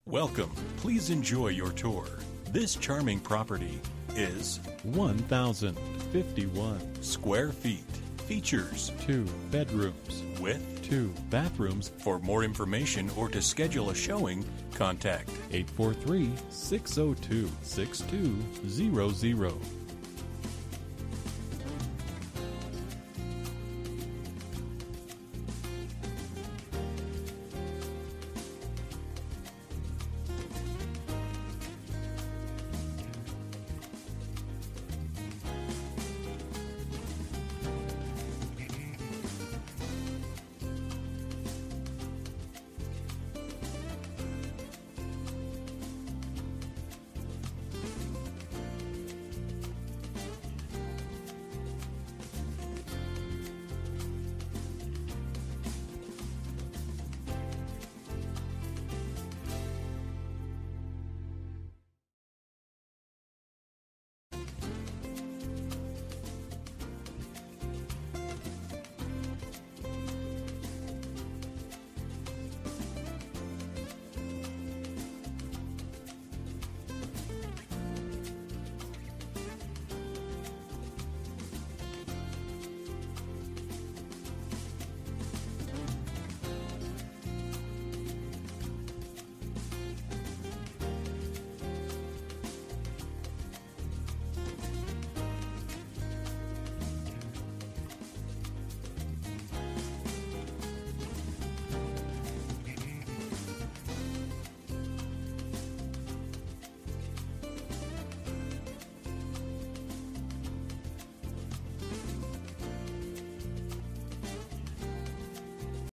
Welcome. Please enjoy your tour. This charming property is 1,051 square feet. Features 2 bedrooms with 2 bathrooms. For more information or to schedule a showing, contact 843-602-6200.